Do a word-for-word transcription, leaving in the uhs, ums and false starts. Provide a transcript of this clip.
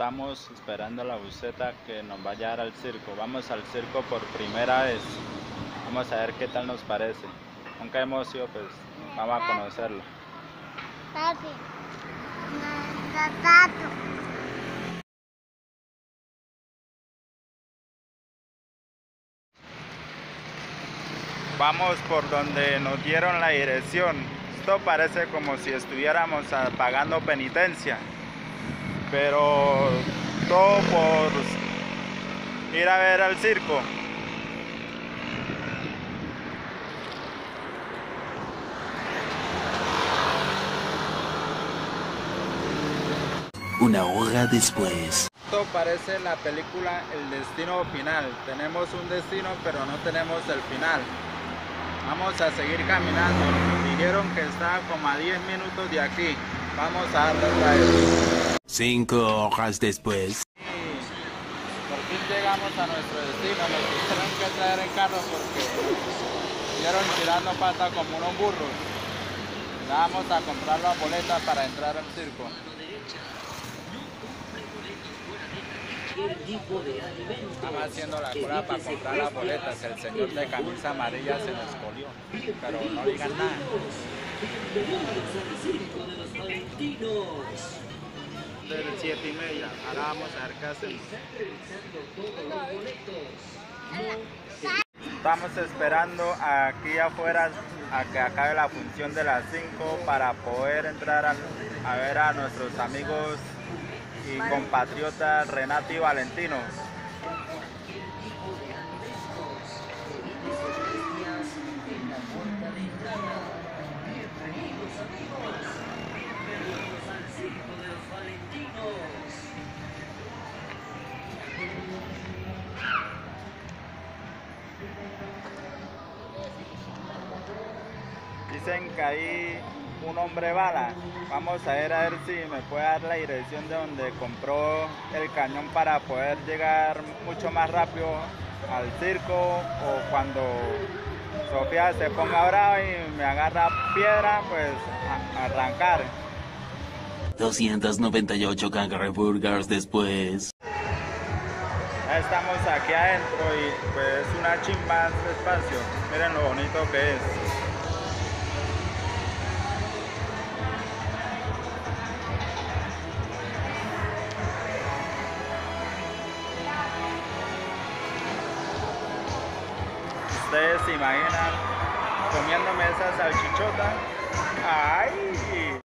Estamos esperando la buseta que nos va a llevar al circo. Vamos al circo por primera vez. Vamos a ver qué tal nos parece. Nunca hemos ido, pues vamos a conocerlo. Papi, tato. Vamos por donde nos dieron la dirección. Esto parece como si estuviéramos pagando penitencia, pero todo por ir a ver al circo. Una hora después. Esto parece la película El Destino Final. Tenemos un destino, pero no tenemos el final. Vamos a seguir caminando. Dijeron que está como a diez minutos de aquí. Vamos a darle otra vez. Cinco horas después. Por fin llegamos a nuestro destino. Nos tuvieron que traer en carro porque estuvieron tirando pata como unos burros. Vamos a comprar la boleta para entrar al circo. Estamos haciendo la cola para comprar las boletas. El señor de camisa amarilla se nos colió, pero no digan nada. Del siete y media. Ahora vamos a ver qué hacemos. Estamos esperando aquí afuera a que acabe la función de las cinco para poder entrar a, a ver a nuestros amigos y compatriotas Renato y Valentino. Dicen que hay un hombre bala. Vamos a ver a ver si me puede dar la dirección de donde compró el cañón para poder llegar mucho más rápido al circo, o cuando Sofía se ponga brava y me agarra piedra, pues a arrancar. doscientos noventa y ocho Kangaroo Burgers después. Ya estamos aquí adentro y pues es una chimba este espacio. Miren lo bonito que es. Ustedes se imaginan comiéndome esa salchichota. ¡Ay!